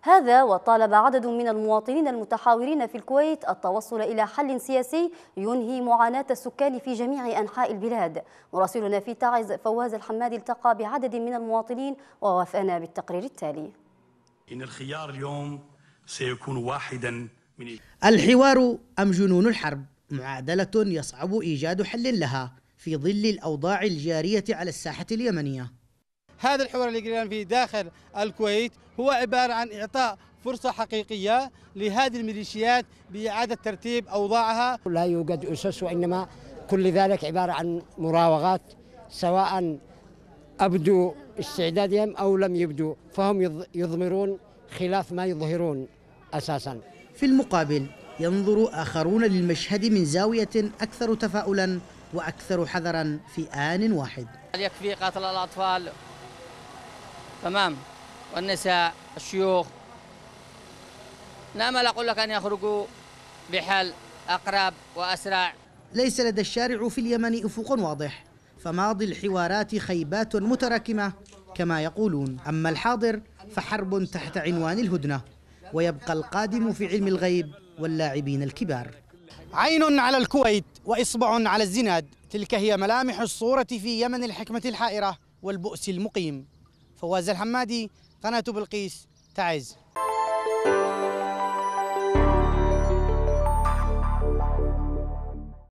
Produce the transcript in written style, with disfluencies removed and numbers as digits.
هذا وطالب عدد من المواطنين المتحاورين في الكويت التوصل إلى حل سياسي ينهي معاناة السكان في جميع أنحاء البلاد. مراسلنا في تعز فواز الحمادي التقى بعدد من المواطنين ووافانا بالتقرير التالي. إن الخيار اليوم سيكون واحدا من الحوار أم جنون الحرب، معادلة يصعب إيجاد حل لها في ظل الأوضاع الجارية على الساحة اليمنية. هذا الحوار اللي قرينا فيه داخل الكويت هو عبارة عن إعطاء فرصة حقيقية لهذه الميليشيات بإعادة ترتيب أوضاعها. لا يوجد أسس، وإنما كل ذلك عبارة عن مراوغات، سواء أبدوا استعدادهم أو لم يبدوا، فهم يضمرون خلاف ما يظهرون أساسا. في المقابل ينظر آخرون للمشهد من زاوية أكثر تفاؤلا وأكثر حذرا في آن واحد. يكفي قتل الأطفال تمام، والنساء، الشيوخ. نأمل أقول لك أن يخرجوا بحل أقرب وأسرع. ليس لدى الشارع في اليمن أفق واضح، فماضي الحوارات خيبات متراكمة كما يقولون. أما الحاضر فحرب تحت عنوان الهدنة، ويبقى القادم في علم الغيب واللاعبين الكبار. عين على الكويت وإصبع على الزناد، تلك هي ملامح الصورة في يمن الحكمة الحائرة والبؤس المقيم. فواز الحمادي، قناة بلقيس، تعز.